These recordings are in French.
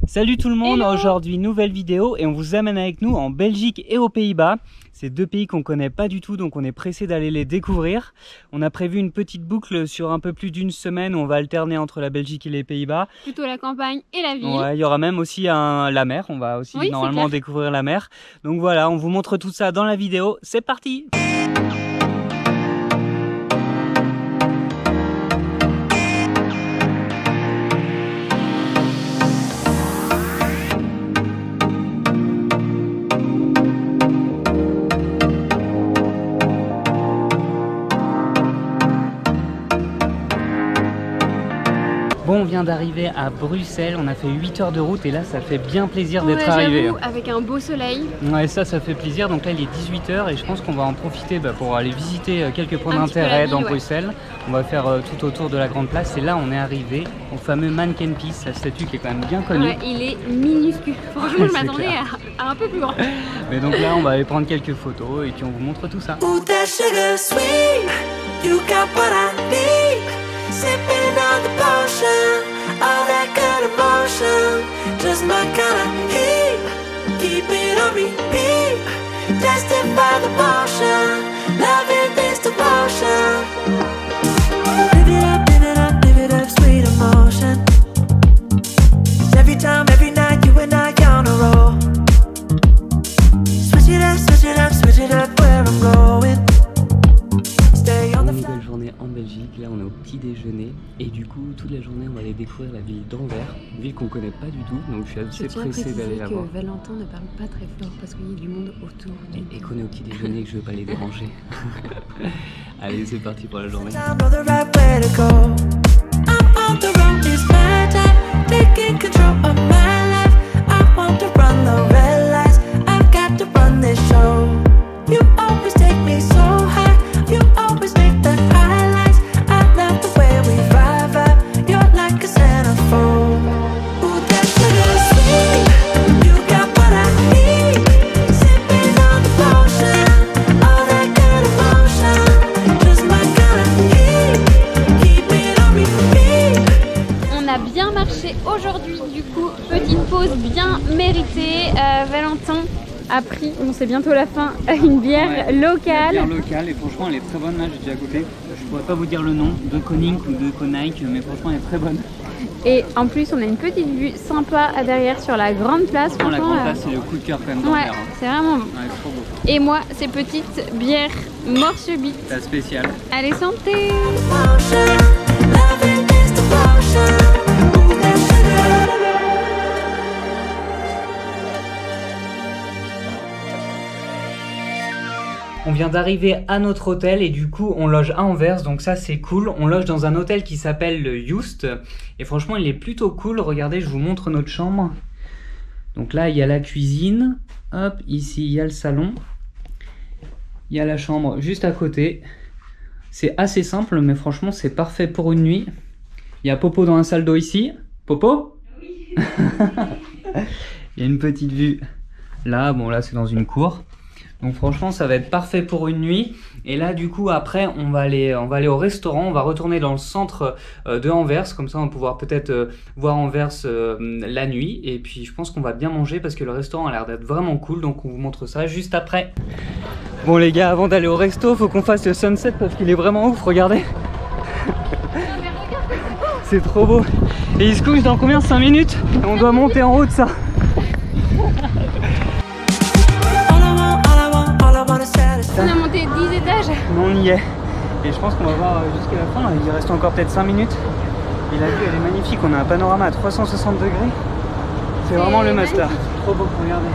Salut tout le monde, Hello. Aujourd'hui nouvelle vidéo et on vous amène avec nous en Belgique et aux Pays-Bas. C'est deux pays qu'on connaît pas du tout, donc on est pressé d'aller les découvrir. On a prévu une petite boucle sur un peu plus d'une semaine où on va alterner entre la Belgique et les Pays-Bas. Plutôt la campagne et la ville. Ouais, il y aura même aussi la mer, on va aussi normalement découvrir la mer. Donc voilà, on vous montre tout ça dans la vidéo, c'est parti! Bon, on vient d'arriver à Bruxelles, on a fait 8 heures de route et là ça fait bien plaisir d'être arrivé. Avec un beau soleil. Ouais, ça fait plaisir. Donc là il est 18 h et je pense qu'on va en profiter pour aller visiter quelques points d'intérêt dans Bruxelles. On va faire tout autour de la grande place et là on est arrivé au fameux Manneken-Pis, la statue qui est quand même bien connue. Ouais, il est minuscule. Franchement, je m'attendais à un peu plus grand. Mais donc là on va aller prendre quelques photos et puis on vous montre tout ça. Sipping on the potion, all that good emotion, just my kind of heat. Keep it on repeat, tested by the potion, loving this devotion. Live it up, sweet emotion. Every time, every night, you and I on a roll. Switch it up, where I'm going. Une belle journée en Belgique, là on est au petit déjeuner et du coup toute la journée on va aller découvrir la ville d'Anvers, une ville qu'on connaît pas du tout, donc je suis assez pressé d'aller la voir. Que Valentin ne parle pas très fort parce qu'il y a du monde autour. Et qu'on est au petit déjeuner et que je veux pas les déranger. Allez, c'est parti pour la journée. Aujourd'hui, du coup, petite pause bien méritée. Valentin a pris, bon c'est bientôt la fin, une bière locale. Une bière locale et franchement elle est très bonne, là j'ai déjà goûté. Je pourrais pas vous dire le nom, de Koning ou de Konik, mais franchement elle est très bonne. Et en plus on a une petite vue sympa à derrière sur la grande place. Franchement la grande place c'est le coup de cœur quand même. Ouais, c'est vraiment bon. Ouais, c'est trop beau. Et moi ces petites bières morse-bite. La spéciale. Allez, santé! On vient d'arriver à notre hôtel et du coup on loge à Anvers, donc ça c'est cool. On loge dans un hôtel qui s'appelle le Joost et franchement il est plutôt cool. Regardez, je vous montre notre chambre. Donc là il y a la cuisine, hop, ici il y a le salon, il y a la chambre juste à côté. C'est assez simple mais franchement c'est parfait pour une nuit. Il y a Popo dans la salle d'eau ici. Popo? Oui. Il y a une petite vue là, bon là c'est dans une cour. Donc franchement ça va être parfait pour une nuit. Et là du coup après on va aller au restaurant. On va retourner dans le centre de Anvers. Comme ça on va pouvoir peut-être voir Anvers la nuit. Et puis je pense qu'on va bien manger parce que le restaurant a l'air d'être vraiment cool. Donc on vous montre ça juste après. Bon les gars, avant d'aller au resto faut qu'on fasse le sunset parce qu'il est vraiment ouf, regardez. C'est trop beau. Et il se couche dans combien? 5 minutes. Et on doit monter en haut de ça. On a monté 10 étages. On y est. Et je pense qu'on va voir jusqu'à la fin. Il reste encore peut-être 5 minutes. Et la vue elle est magnifique. On a un panorama à 360 degrés. C'est vraiment le must là. Trop beau, regardez.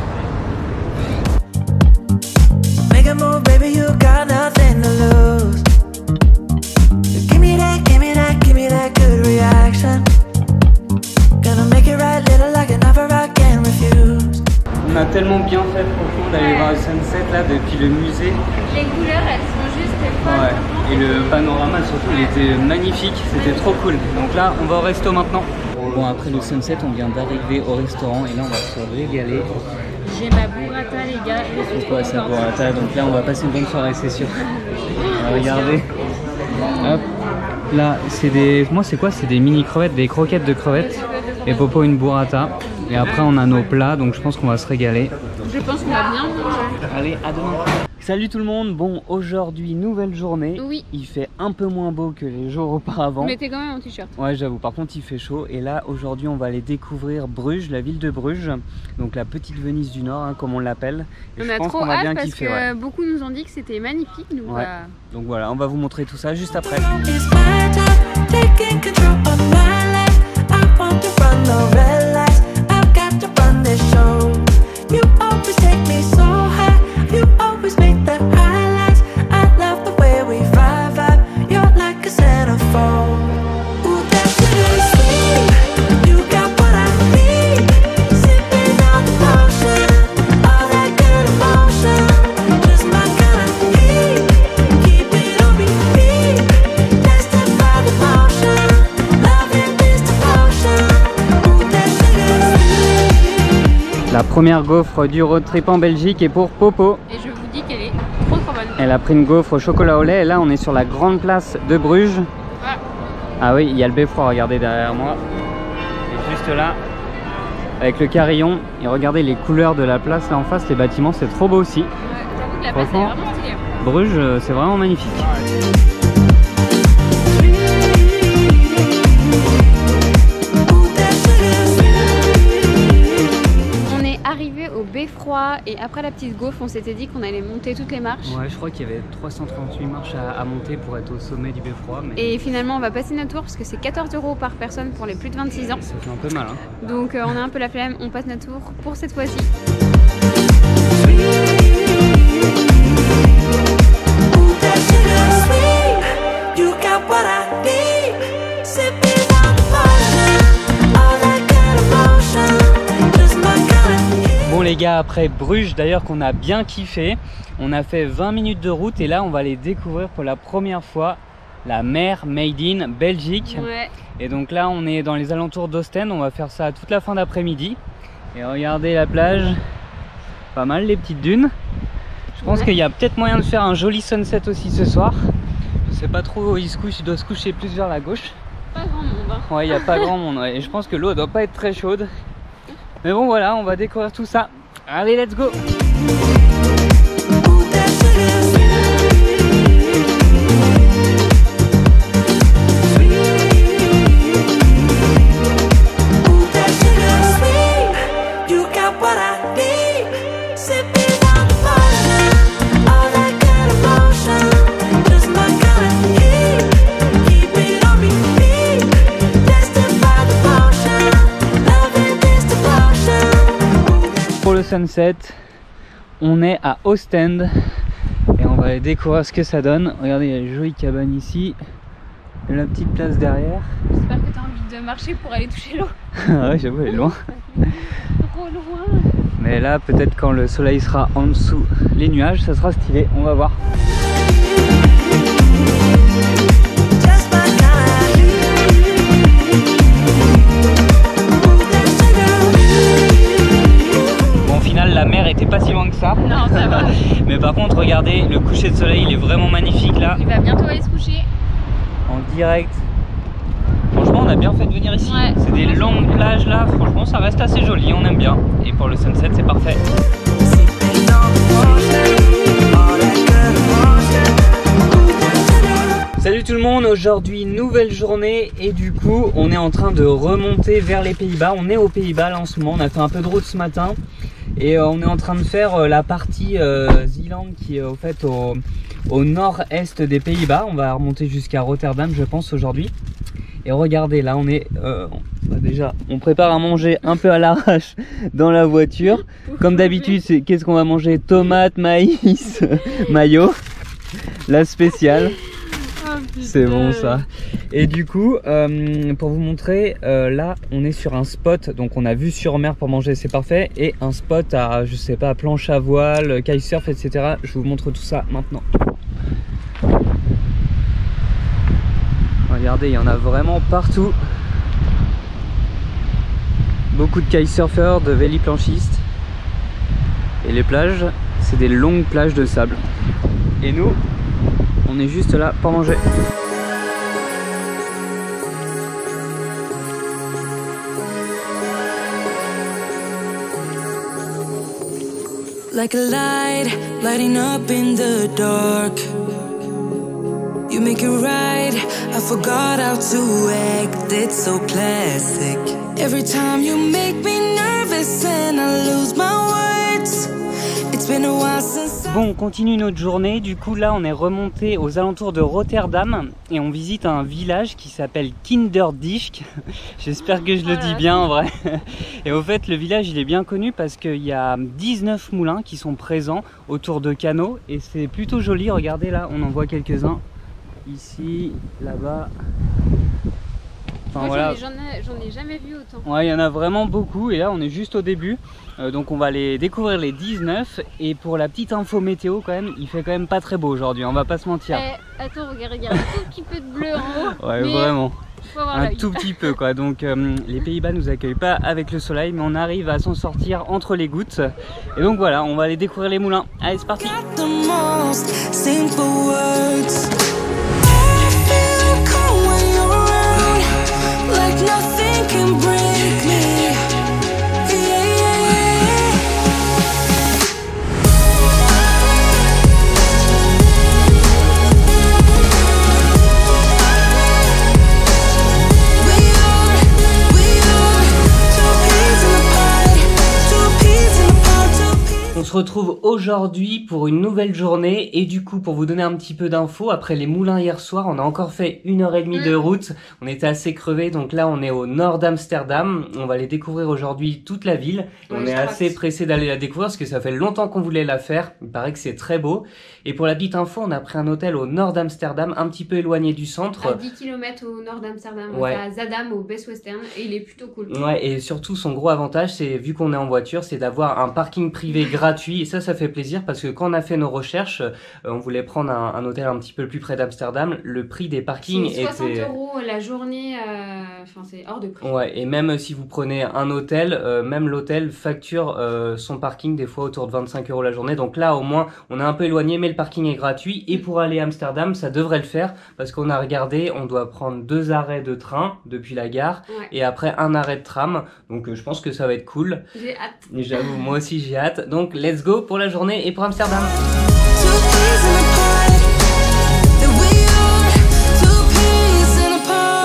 Make a move, baby, you got nothing to lose. Give me that good reaction. Gonna make it right, little like an offer I can't refuse. On a tellement bien fait franchement d'aller voir le sunset là depuis le musée. Les couleurs elles sont juste folles. Ouais. Et le panorama surtout il était magnifique, c'était trop cool. Donc là on va au resto maintenant. Bon après le sunset on vient d'arriver au restaurant et là on va se régaler. J'ai ma burrata les gars. C'est quoi ça burrata? Donc là on va passer une bonne soirée c'est sûr. Regardez. Hop. Là c'est des... Moi c'est quoi? C'est des mini crevettes, des croquettes de crevettes. Et Popo une burrata. Et après on a nos plats, donc je pense qu'on va se régaler. Je pense qu'on va bien manger. Allez, à demain. Salut tout le monde, bon aujourd'hui nouvelle journée. Oui. Il fait un peu moins beau que les jours auparavant. Mais t'es quand même en t-shirt. Ouais j'avoue, par contre il fait chaud. Et là aujourd'hui on va aller découvrir Bruges, la ville de Bruges. Donc la petite Venise du Nord, hein, comme on l'appelle. On a trop hâte parce que beaucoup nous ont dit que c'était magnifique. Donc, ouais. Donc voilà, on va vous montrer tout ça juste après. La première gaufre du road trip en Belgique est pour Popo. Et je vous dis qu'elle est trop bonne. Elle a pris une gaufre au chocolat au lait et là on est sur la grande place de Bruges. Ah, ah oui, il y a le beffroi, regardez derrière moi. Et juste là, avec le carillon. Et regardez les couleurs de la place là en face, les bâtiments, c'est trop beau aussi. ouais, j'avoue que la place est vraiment stylée. Bruges, c'est vraiment magnifique. Arrivé au beffroi et après la petite gaufre, on s'était dit qu'on allait monter toutes les marches. Ouais, je crois qu'il y avait 338 marches à monter pour être au sommet du beffroi. Mais... Et finalement, on va passer notre tour parce que c'est 14 € par personne pour les plus de 26 ans. Ça fait un peu mal. Hein. Donc on a un peu la flemme, on passe notre tour pour cette fois-ci. Bon les gars, après Bruges d'ailleurs qu'on a bien kiffé, on a fait 20 minutes de route et là on va aller découvrir pour la première fois la mer made in Belgique. Ouais. Et donc là on est dans les alentours d'Ostende, on va faire ça toute la fin d'après-midi. Et regardez la plage, pas mal les petites dunes. Je pense qu'il y a peut-être moyen de faire un joli sunset aussi ce soir. Je sais pas trop où il se couche, il doit se coucher plus vers la gauche. Pas grand monde. Hein. Ouais, il n'y a pas grand monde ouais. Et je pense que l'eau doit pas être très chaude. Mais bon voilà, on va découvrir tout ça. Allez, let's go! Pour le sunset, on est à Ostende et on va aller découvrir ce que ça donne. Regardez, il y a une jolie cabane ici et la petite place derrière. J'espère que tu as envie de marcher pour aller toucher l'eau. Ah ouais, j'avoue, elle est loin. Trop loin. Mais là, peut-être quand le soleil sera en dessous les nuages, ça sera stylé, on va voir. La mer était pas si loin que ça. Non, ça va. Mais par contre, regardez, le coucher de soleil, il est vraiment magnifique là. Il va bientôt aller se coucher. En direct. Franchement, on a bien fait de venir ici. Ouais. C'est des longues plages là. Franchement, ça reste assez joli, on aime bien. Et pour le sunset, c'est parfait. Salut tout le monde, aujourd'hui nouvelle journée et du coup on est en train de remonter vers les Pays-Bas. On est aux Pays-Bas là en ce moment, on a fait un peu de route ce matin et on est en train de faire la partie Zeeland qui est au fait au nord-est des Pays-Bas. On va remonter jusqu'à Rotterdam je pense aujourd'hui. Et regardez là on est déjà on prépare à manger un peu à l'arrache dans la voiture. Comme d'habitude c'est qu'est-ce qu'on va manger? Tomates, maïs, mayo, la spéciale. C'est bon ça. Et du coup pour vous montrer là on est sur un spot, donc on a vue sur mer pour manger, c'est parfait, et un spot à je sais pas planche à voile, kitesurf etc. Je vous montre tout ça maintenant. Regardez, il y en a vraiment partout. Beaucoup de kitesurfers, de véliplanchistes. Et les plages, c'est des longues plages de sable. Et nous, on est juste là pour manger. Like a light, lighting up in the dark. You make it right, I forgot how to act. It's so classic. Every time you make me nervous and I lose my words. It's been a while since Bon, on continue notre journée. Du coup, là, on est remonté aux alentours de Rotterdam et on visite un village qui s'appelle Kinderdijk. J'espère que je le dis bien en vrai. Et au fait, le village, il est bien connu parce qu'il y a 19 moulins qui sont présents autour de canaux et c'est plutôt joli. Regardez là, on en voit quelques-uns. Ici, là-bas. Enfin, moi, voilà. j'en ai jamais vu autant. Ouais, il y en a vraiment beaucoup et là on est juste au début. Donc on va aller découvrir les 19 et pour la petite info météo quand même, il fait quand même pas très beau aujourd'hui, on va pas se mentir. Attends, regarde, un tout petit peu de bleu en haut. Ouais, vraiment. Faut avoir Un l'œil. tout petit peu quoi. Donc les Pays-Bas nous accueillent pas avec le soleil, mais on arrive à s'en sortir entre les gouttes. Et donc voilà, on va aller découvrir les moulins. Allez, c'est parti. got the most simple words. Like nothing can break me. Yeah, yeah, yeah. We are two peas in a pod, two peas in a pod, two peas. On se retrouve aujourd'hui pour une nouvelle journée et du coup pour vous donner un petit peu d'infos, après les moulins hier soir on a encore fait 1h30 de route, on était assez crevés donc là on est au nord d'Amsterdam, on va aller découvrir aujourd'hui toute la ville, on est assez pressé d'aller la découvrir parce que ça fait longtemps qu'on voulait la faire, il paraît que c'est très beau et pour la petite info on a pris un hôtel au nord d'Amsterdam, un petit peu éloigné du centre. À 10 km au nord d'Amsterdam, Ouais. à Zaandam au Best Western et il est plutôt cool. Ouais, et surtout son gros avantage, c'est vu qu'on est en voiture, c'est d'avoir un parking privé gratuit et ça fait plaisir parce que quand on a fait nos recherches, on voulait prendre un hôtel un petit peu plus près d'Amsterdam, le prix des parkings C'est 60 était... € la journée, enfin c'est hors de prix. Ouais, et même si vous prenez un hôtel, même l'hôtel facture son parking des fois autour de 25 € la journée. Donc là, au moins, on est un peu éloigné, mais le parking est gratuit. Et pour aller à Amsterdam, ça devrait le faire parce qu'on a regardé, on doit prendre 2 arrêts de train depuis la gare Ouais. et après un arrêt de tram. Donc je pense que ça va être cool. J'ai hâte. Et j'avoue, moi aussi j'ai hâte. Donc let's go pour la journée et pour Amsterdam. Two peas in a pod. That we are two peas in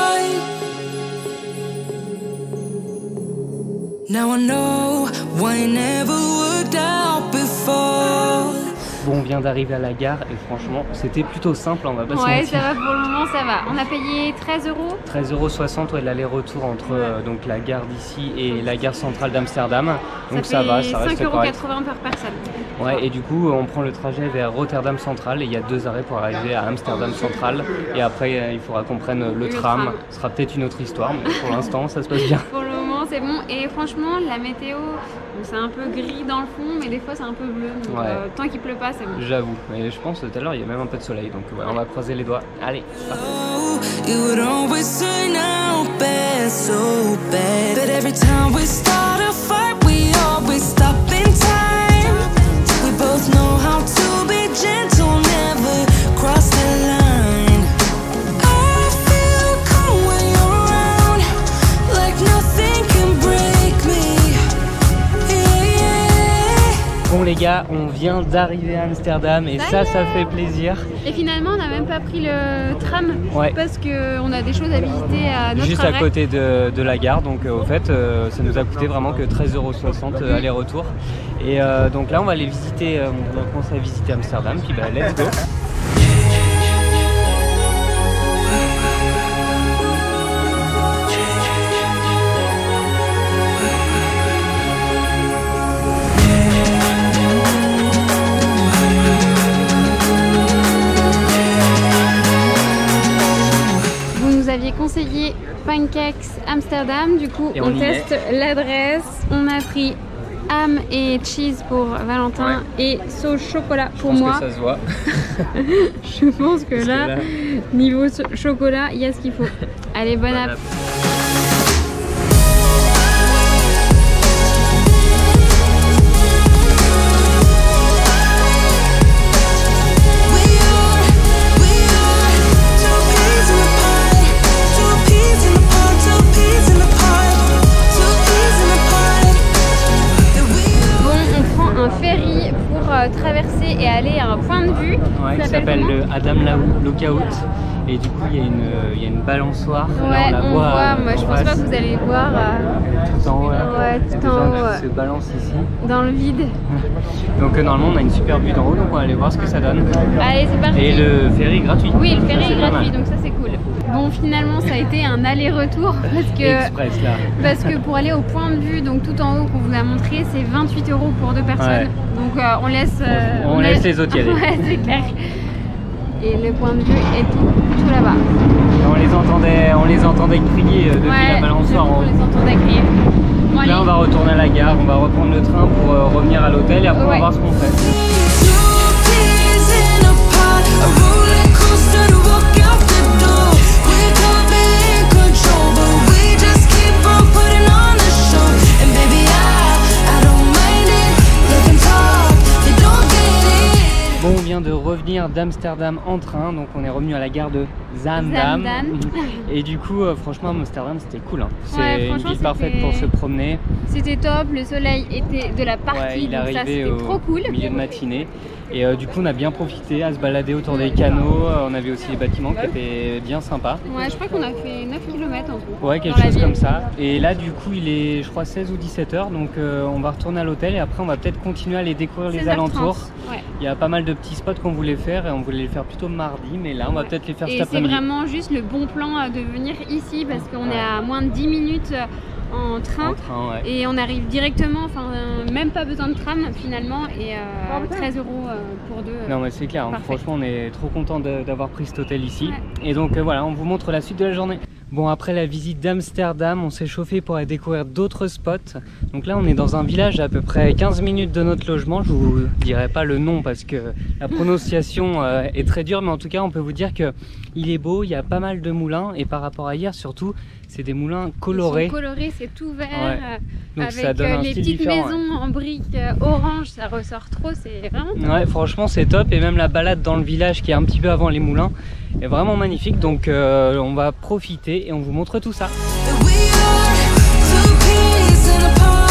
a pod. Now I know why it never worked out before. Bon, on vient d'arriver à la gare et franchement, c'était plutôt simple, on va pas se Ouais, mentir. ça va pour le moment, ça va. On a payé 13 €. 13,60 € ouais, l'aller-retour entre donc la gare d'ici et la gare centrale d'Amsterdam. Donc Ça ça va, fait ça reste 5,80 correct. € par personne. Ouais, et du coup, on prend le trajet vers Rotterdam Central et il y a 2 arrêts pour arriver à Amsterdam Central. Et après, il faudra qu'on prenne le tram. Ce sera peut-être une autre histoire, mais pour l'instant, ça se passe bien. Pour le moment, c'est bon. Et franchement, la météo, bon, c'est un peu gris dans le fond, mais des fois, c'est un peu bleu. Donc, Ouais. tant qu'il pleut pas, c'est bon. J'avoue, mais je pense tout à l'heure, il y a même un peu de soleil. Donc ouais, on va croiser les doigts. Allez, c'est parti. Oh, it would always turn out bad, so bad. But every time we start a fight, we always stop in time. We both know how to be gentle, never cross the line. I feel calm when you're around, like nothing can break me. Yeah, yeah. Bon les gars, on vient d'arriver à Amsterdam et ça fait plaisir. Et finalement, on n'a même pas pris le tram Ouais. parce qu'on a des choses à visiter à notre Juste arrêt. à côté de la gare, donc au fait ça nous a coûté vraiment que 13,60 € aller-retour. Et donc là on va aller visiter, on va commencer à visiter Amsterdam, puis bah let's go. Vous nous aviez conseillé Pancakes Amsterdam, du coup Et on on y teste l'adresse. On a pris ham et cheese pour Valentin et sauce chocolat pour Je pense moi. que ça se voit. Je pense que Parce là, niveau chocolat, il y a ce qu'il faut. Allez, bon Bon app. app. We are two peas in a pod, two peas in a pod, two peas in a pod, two peas in a pod. That we are. Bon, on prend un ferry traverser et aller à un point de vue. Ouais, qui s'appelle le Adam Lookout. Et du coup, il y a une balançoire. Ouais, là, on voit, voit. Moi, je pense pas que vous allez voir. Tout en haut. Là. Ouais, tout Les en gens haut. se balancent ici. Dans le vide. Donc normalement, on a une super vue d'en haut, donc on va aller voir ce que ça donne. Allez, c'est parti. Et le ferry est gratuit. Oui, le ferry Ça, est pas gratuit, mal. donc ça c'est cool. Bon, finalement, ça a été un aller-retour Express là. parce que pour aller au point de vue, donc tout en haut qu'on vous a montré, c'est 28 € pour 2 personnes. Ouais. Donc on laisse. On laisse les autres y aller. Ouais, c'est clair. Et le point de vue est tout là-bas. On les entendait crier depuis la balançoire. On les entendait crier. Bon, Là, on va retourner à la gare, on va reprendre le train pour revenir à l'hôtel et après on va voir ce qu'on fait. Two peas in a pod, a roller coaster to walk out the door. We could be in control, but we just keep on putting on the show. And baby, I don't mind it. Let them talk, they don't get it. Bon, on vient de revenir d'Amsterdam en train, donc on est revenu à la gare de Zaandam. Et du coup, franchement, Amsterdam c'était cool. Hein. C'est Ouais, une ville parfaite pour se promener. C'était top, le soleil était de la partie, Ouais, il est donc ça arrivé c'était trop cool. au milieu de matinée. Et du coup, on a bien profité à se balader autour des canaux. On avait aussi les bâtiments qui étaient bien sympas. Ouais, je crois qu'on a fait 9 km en tout. Ouais, quelque dans la chose ville. comme ça. Et là, du coup, il est, je crois, 16 ou 17 h. Donc, on va retourner à l'hôtel et après, on va peut-être continuer à aller découvrir les 16h30. alentours. Ouais. Il y a pas mal de petits spots qu'on voulait faire et on voulait les faire plutôt mardi. Mais là, on va peut-être les faire cet Et c'est après-midi. vraiment juste le bon plan de venir ici parce qu'on Ouais. est à moins de 10 minutes en train. En train, ouais. Et on arrive directement, enfin même pas besoin de tram finalement et 13 € pour deux. Non mais c'est clair, hein. Parfait. Franchement on est trop content d'avoir pris cet hôtel ici. Ouais. Et donc voilà, on vous montre la suite de la journée. Bon, après la visite d'Amsterdam, on s'est chauffé pour aller découvrir d'autres spots. Donc là on est dans un village à peu près 15 minutes de notre logement. Je vous dirai pas le nom parce que la prononciation est très dure, mais en tout cas on peut vous dire que il est beau, il y a pas mal de moulins et par rapport à hier surtout, c'est des moulins colorés. Ils sont colorés, c'est tout vert. Ouais. Donc Avec ça donne un les style petites différent, maisons en briques orange, ça ressort trop, c'est vraiment top. Ouais, franchement c'est top et même la balade dans le village qui est un petit peu avant les moulins est vraiment magnifique. Donc on va profiter et on vous montre tout ça. We are two peas in a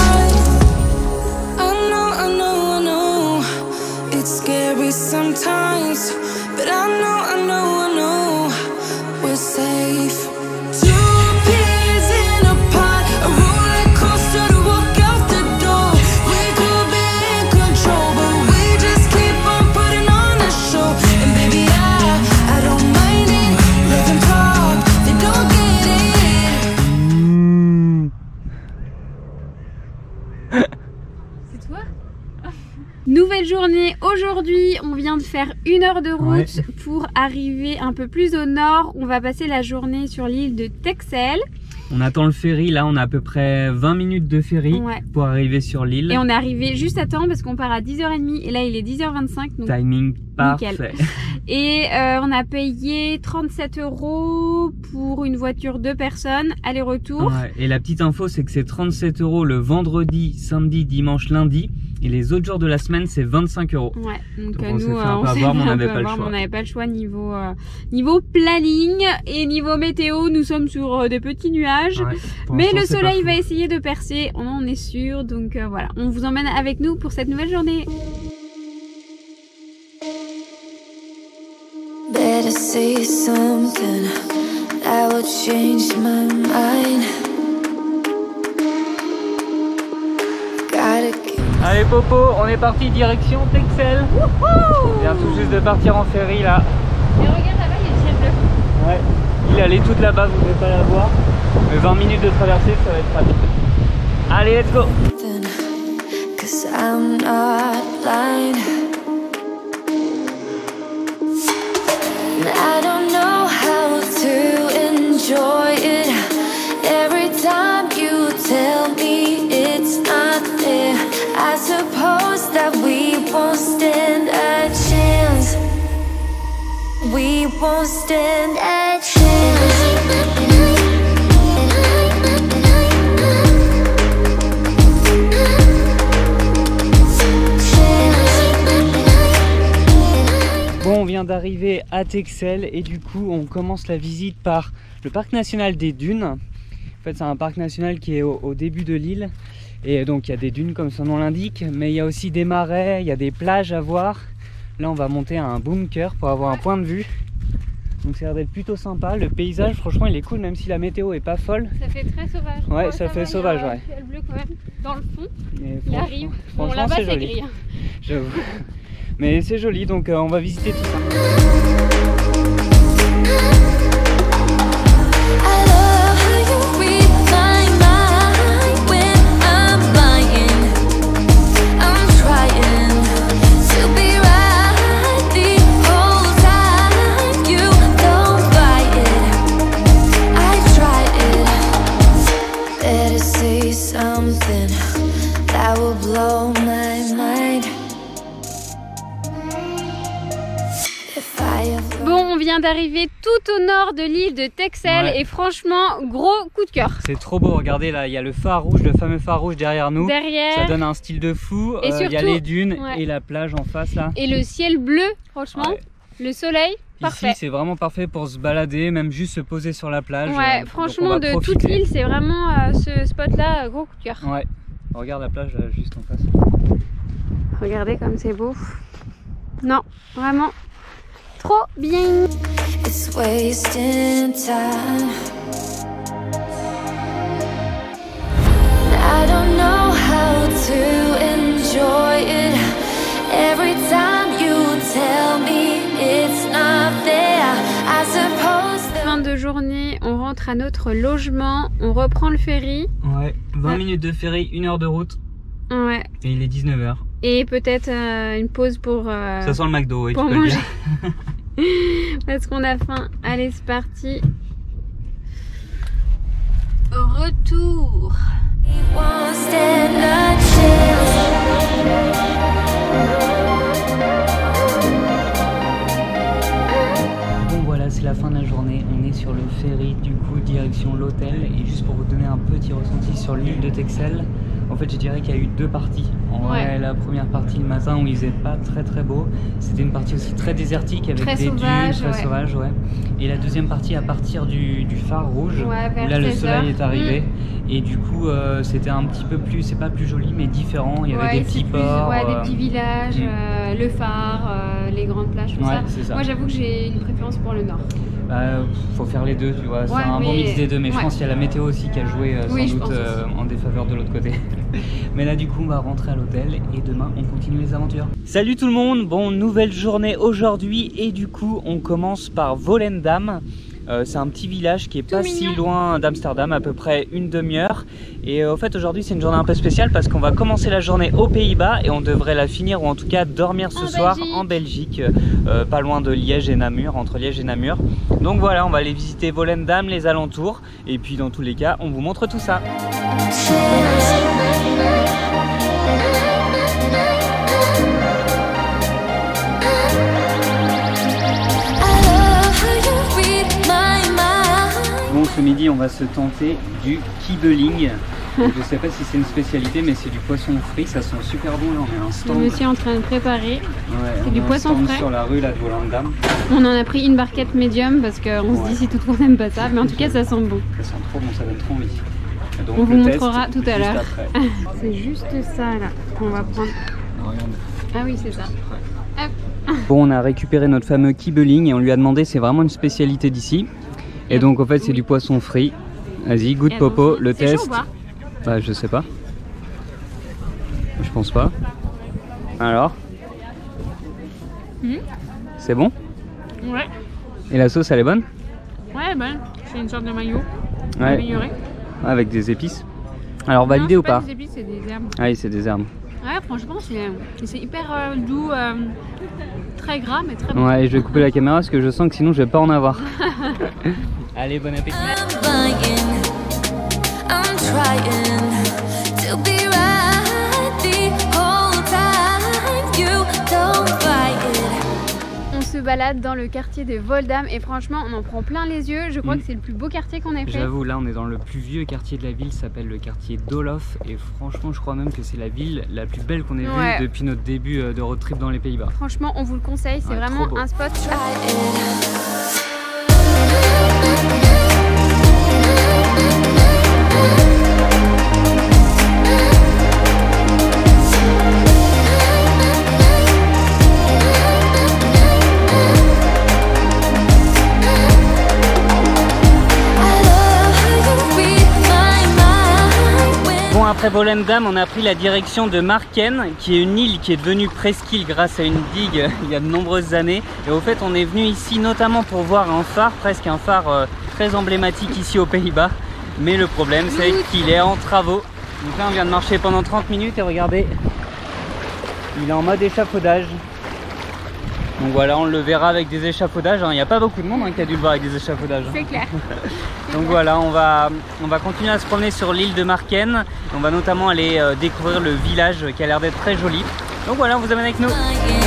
pod. I know. It's scary sometimes, but I know. We're safe. Two peas in a pod, a roller coaster to walk out the door. We could be in control, but we just keep on putting on the show. And baby, I don't mind it. Let them talk, they don't get it. C'est toi? Nouvelle journée, aujourd'hui on vient de faire 1 heure de route pour arriver un peu plus au nord. On va passer la journée sur l'île de Texel. On attend le ferry, là on a à peu près 20 minutes de ferry Ouais. pour arriver sur l'île. Et on est arrivé juste à temps parce qu'on part à 10h30 et là il est 10h25 donc Timing parfait. nickel. Et on a payé 37 € pour une voiture 2 personnes, aller-retour. Ouais, et la petite info c'est que c'est 37 € le vendredi, samedi, dimanche, lundi. Et les autres jours de la semaine c'est 25 €. Ouais, donc On nous s'est fait un on peu s'est avoir, mais on fait un n'avait peu pas le avoir, choix. mais on n'avait pas le choix niveau planning et niveau météo. Nous sommes sur des petits nuages, Ouais, pour mais l'instant, le c'est pas soleil fou. va essayer de percer, on en est sûr. Donc voilà, on vous emmène avec nous pour cette nouvelle journée. Better say something that will change my mind. Gotta keep Allez Popo, on est parti direction Texel. On vient tout juste de partir en ferry là. Et regarde là-bas, il y a le ciel bleu. Ouais, il allait toute là-bas, vous ne pouvez pas la voir. Mais 20 minutes de traversée, ça va être rapide. Allez, let's go! something, 'cause I'm not blind. And I don't know how to enjoy it. Every time you tell me it's not there, I suppose that we won't stand a chance. We won't stand a chance. Bon, on vient d'arriver à Texel et du coup on commence la visite par le parc national des Dunes. En fait c'est un parc national qui est au début de l'île Et donc il y a des dunes comme son nom l'indique, mais il y a aussi des marais, il y a des plages à voir. Là on va monter à un bunker pour avoir un point de vue. Donc ça a l'air d'être plutôt sympa. Le paysage franchement il est cool même si la météo est pas folle. Ça fait très sauvage. Ouais, ça fait sauvage, ouais. Il y a le bleu quand même dans le fond. Mais Il arrive. Bon, franchement là-bas c'est c'est joli. gris. J'avoue. Mais c'est joli donc on va visiter tout ça. On vient d'arriver tout au nord de l'île de Texel et franchement gros coup de cœur. C'est trop beau, regardez là, il y a le phare rouge, le fameux phare rouge derrière nous. Derrière. Ça donne un style de fou. Et surtout, il y a les dunes et la plage en face là. Et le ciel bleu, franchement. Le soleil, parfait. Ici c'est vraiment parfait pour se balader, même juste se poser sur la plage. Ouais, franchement de toute l'île c'est vraiment ce spot là, gros coup de cœur. Ouais, regarde la plage là, juste en face. Regardez comme c'est beau. Non, vraiment trop bien. It's wasting time. I don't know how to enjoy it. Every time you tell me it's not there, I suppose. Fin de journée, on rentre à notre logement, on reprend le ferry. Ouais, 20 minutes de ferry, 1 heure de route. Ouais. Et il est 19h. Et peut-être une pause pour. Ça sent le McDo, oui, pour tu peux manger. le dire. Parce qu'on a faim. Allez, c'est parti. Retour. Bon voilà, c'est la fin de la journée. On est sur le ferry, du coup, direction l'hôtel. Et juste pour vous donner un petit ressenti sur l'île de Texel, en fait, je dirais qu'il y a eu deux parties. En vrai, la première partie le matin où il faisait pas très beau. C'était une partie aussi très désertique avec des dunes très sauvages. Ouais. Et la deuxième partie à partir du phare rouge, où là le soleil est arrivé. Et du coup, c'était un petit peu plus, c'est pas plus joli, mais différent. Il y avait des petits ports. Ouais, des petits villages, le phare, les grandes plages, tout ça. Moi, j'avoue que j'ai une préférence pour le nord. Faut faire les deux, tu vois. C'est un bon mix des deux, mais je pense qu'il y a la météo aussi qui a joué sans doute en défaveur de l'autre côté. Mais là, du coup, on va rentrer à l'hôtel et demain, on continue les aventures. Salut tout le monde, bon, nouvelle journée aujourd'hui et du coup, on commence par Volendam. C'est un petit village qui est pas si loin d'Amsterdam, à peu près une demi-heure. Et au fait aujourd'hui c'est une journée un peu spéciale parce qu'on va commencer la journée aux Pays-Bas et on devrait la finir ou en tout cas dormir ce soir en Belgique, pas loin de Liège et Namur, entre Liège et Namur. Donc voilà, on va aller visiter Volendam, les alentours et puis dans tous les cas on vous montre tout ça. Bon, ce midi, on va se tenter du kibbeling. Je sais pas si c'est une spécialité, mais c'est du poisson frit. Ça sent super bon. Là, on a un stand. Le monsieur est en train de préparer. C'est du poisson frais. Sur la rue là, de Volendam. On en a pris une barquette médium parce qu'on se dit si tout le monde n'aime pas ça. Mais en tout cas, ça sent bon. Ça sent trop bon, ça donne trop envie. Donc, on vous montrera tout à l'heure. C'est juste ça là qu'on va prendre. Ah oui, c'est ça. Bon, on a récupéré notre fameux kibbeling et on lui a demandé, c'est vraiment une spécialité d'ici. Et donc en fait c'est du poisson frit. Vas-y, goûte Popo, le test. Chaud ou pas? Bah je sais pas. Je pense pas. Alors c'est bon? Ouais. Et la sauce elle est bonne? Ouais, bonne. C'est une sorte de maillot amélioré. Avec des épices. Alors validé ou pas? Des épices, c'est des herbes. Ah oui, c'est des herbes. Ouais, franchement c'est hyper doux, très gras mais très bon. Ouais, et je vais couper la caméra parce que je sens que sinon je vais pas en avoir. Allez, bon appétit. On se balade dans le quartier de Volendam et franchement on en prend plein les yeux. Je crois que c'est le plus beau quartier qu'on ait fait. J'avoue, là on est dans le plus vieux quartier de la ville, ça s'appelle le quartier d'Olof et franchement je crois même que c'est la ville la plus belle qu'on ait vue depuis notre début de road trip dans les Pays-Bas. Franchement on vous le conseille, c'est vraiment un spot. après Volendam, on a pris la direction de Marken, qui est une île qui est devenue presqu'île grâce à une digue il y a de nombreuses années. Et au fait, on est venu ici notamment pour voir un phare, presque un phare très emblématique ici aux Pays-Bas. Mais le problème, c'est qu'il est en travaux. Donc là, on vient de marcher pendant 30 minutes et regardez, il est en mode échafaudage. Donc voilà, on le verra avec des échafaudages. Il n'y a pas beaucoup de monde qui a dû le voir avec des échafaudages. C'est clair. Donc voilà, on va continuer à se promener sur l'île de Marken. On va notamment aller découvrir le village qui a l'air d'être très joli. Donc voilà, on vous amène avec nous.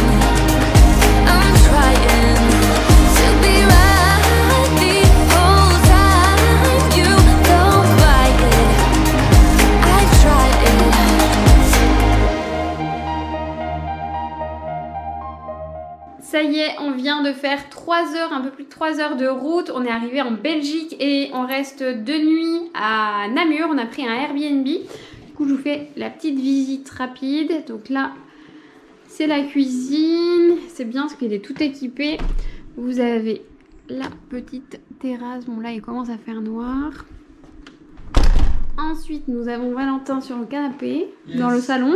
Ça y est, on vient de faire 3 heures, un peu plus de 3 heures de route. On est arrivé en Belgique et on reste 2 nuits à Namur. On a pris un Airbnb. Du coup, je vous fais la petite visite rapide. Donc là, c'est la cuisine. C'est bien parce qu'il est tout équipé. Vous avez la petite terrasse. Bon, là, il commence à faire noir. Ensuite, nous avons Valentin sur le canapé, dans le salon.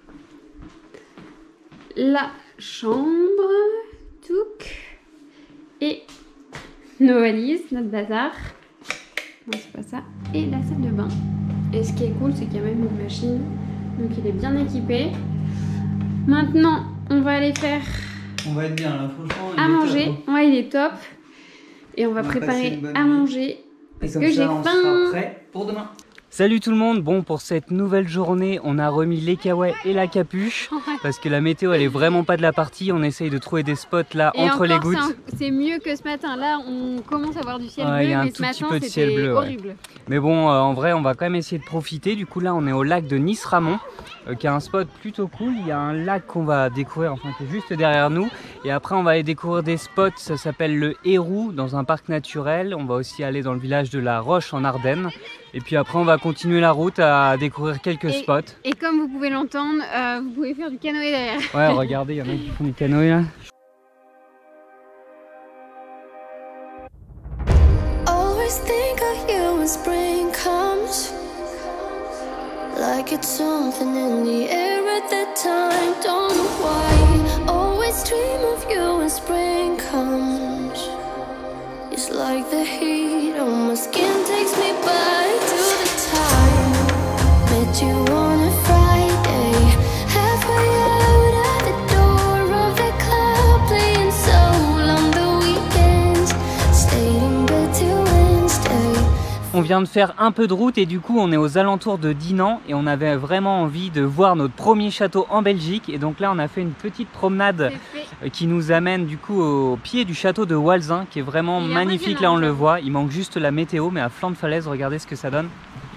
La chambre, touc, et nos valises, notre bazar. Non, c'est pas ça. Et la salle de bain. Et ce qui est cool, c'est qu'il y a même une machine. Donc il est bien équipé. Maintenant, on va aller faire On va être bien là, franchement. à manger. Ouais, il est top. Et on va préparer à manger. Parce que j'ai faim. Prêt pour demain. Salut tout le monde, bon pour cette nouvelle journée on a remis les kawaii et la capuche parce que la météo elle est vraiment pas de la partie, on essaye de trouver des spots là et entre les gouttes. C'est mieux que ce matin, là on commence à voir du ciel bleu mais ce matin c'était horrible. Ouais. Mais bon en vrai on va quand même essayer de profiter, du coup là on est au lac de Nice-Ramon qui est un spot plutôt cool, il y a un lac qu'on va découvrir enfin qui est juste derrière nous et après on va aller découvrir des spots, ça s'appelle le Héroux dans un parc naturel, on va aussi aller dans le village de la Roche en Ardennes. Et puis après on va continuer la route à découvrir quelques spots. Et comme vous pouvez l'entendre, vous pouvez faire du canoë derrière. Ouais regardez, il y en a qui font du canoë là. Always think of you when spring comes, like it's something in the air at that time, don't know why. Always dream of you when spring comes. It's like the heat on my skin takes me back to the time met you on a Friday, halfway out at the door of the club, playing soul on the weekends, stayed in bed till Wednesday. On vient de faire un peu de route et du coup on est aux alentours de Dinan et on avait vraiment envie de voir notre premier château en Belgique et donc là on a fait une petite promenade qui nous amène du coup au pied du château de Walzin qui est vraiment magnifique, là on le voit, il manque juste la météo mais à flanc de falaise regardez ce que ça donne.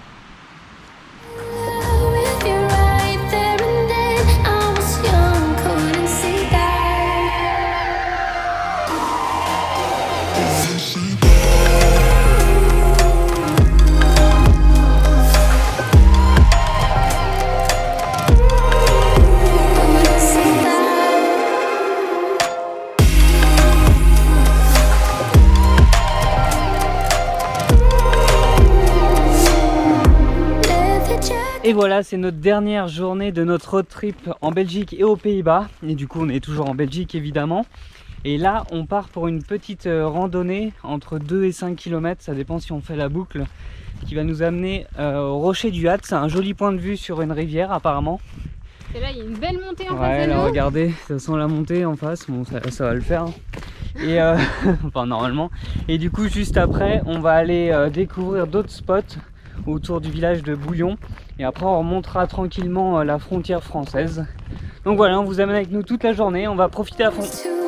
Et voilà, c'est notre dernière journée de notre road trip en Belgique et aux Pays-Bas. Et du coup, on est toujours en Belgique évidemment. Et là, on part pour une petite randonnée entre 2 et 5 km, ça dépend si on fait la boucle, qui va nous amener au Rocher du Hat. C'est un joli point de vue sur une rivière apparemment. Et là, il y a une belle montée en face de nous. Ouais, là, regardez, ça sent la montée en face. Bon, ça va le faire. Et enfin, normalement. Et du coup, juste après, on va aller découvrir d'autres spots autour du village de Bouillon. Et après, on remontera tranquillement la frontière française. Donc voilà, on vous amène avec nous toute la journée. On va profiter à fond.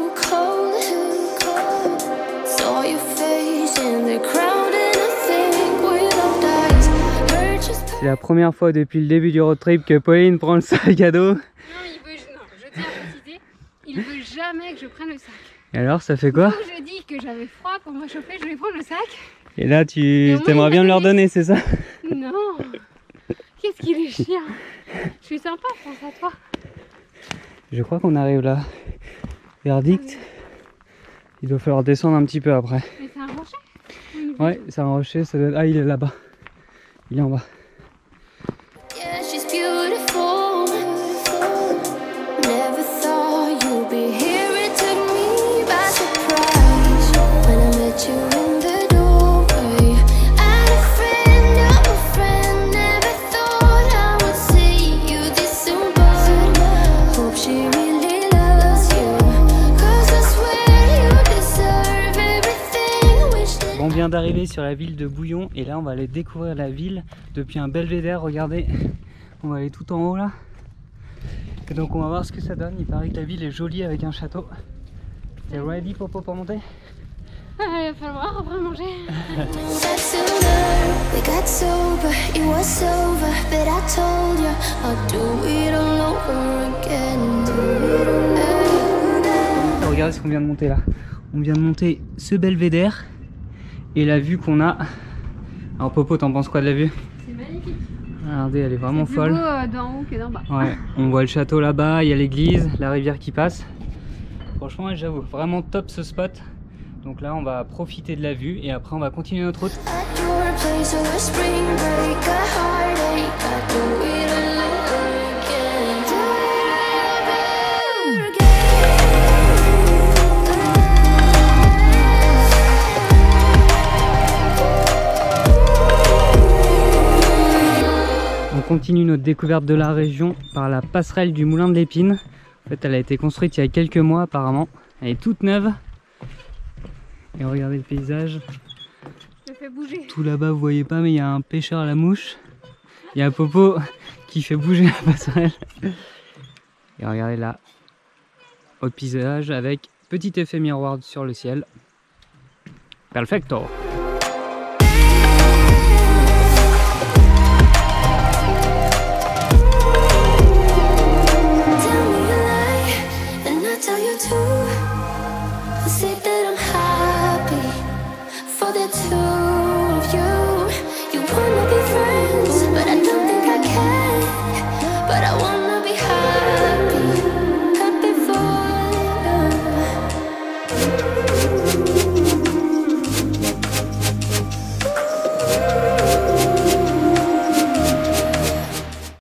C'est la première fois depuis le début du road trip que Pauline prend le sac à dos. Non, je tiens à préciser, il veut jamais que je prenne le sac. Et alors, ça fait quoi? Donc, je dis que j'avais froid pour me chauffer, je vais prendre le sac. Et là, tu t'aimerais bien me leur donner, c'est ça? Non. Qu'est-ce qu'il est chiant. Je suis sympa, pense à toi. Je crois qu'on arrive là. Verdict. Il doit falloir descendre un petit peu après. Mais c'est un rocher? Ouais, c'est un rocher. Ça doit... Ah, il est là-bas. Il est en bas. Yeah, vient d'arriver sur la ville de Bouillon et là on va aller découvrir la ville depuis un belvédère. Regardez, on va aller tout en haut là. Et donc on va voir ce que ça donne. Il paraît que la ville est jolie avec un château. T'es ready Popo pour monter? Il va falloir après manger. We got sober, it was over, but I told you I'll do it all over again. Regardez ce qu'on vient de monter là. On vient de monter ce belvédère et la vue qu'on a. Alors Popo, t'en penses quoi de la vue? C'est magnifique. Regardez, elle est vraiment C'est folle. plus beau d'en haut que d'en bas. Ouais, on voit le château là-bas, il y a l'église, la rivière qui passe. Franchement, j'avoue, vraiment top ce spot. Donc là, on va profiter de la vue et après, on va continuer notre route. At your place or a spring break, a heartache, I do it all over again. Do it all over On continue notre découverte de la région par la passerelle du Moulin de l'Épine. En fait, elle a été construite il y a quelques mois apparemment. Elle est toute neuve. Et regardez le paysage. Je fais bouger. Tout là-bas, vous voyez pas, mais il y a un pêcheur à la mouche. Il y a un Popo qui fait bouger la passerelle. Et regardez là, autre paysage avec petit effet miroir sur le ciel. Perfecto!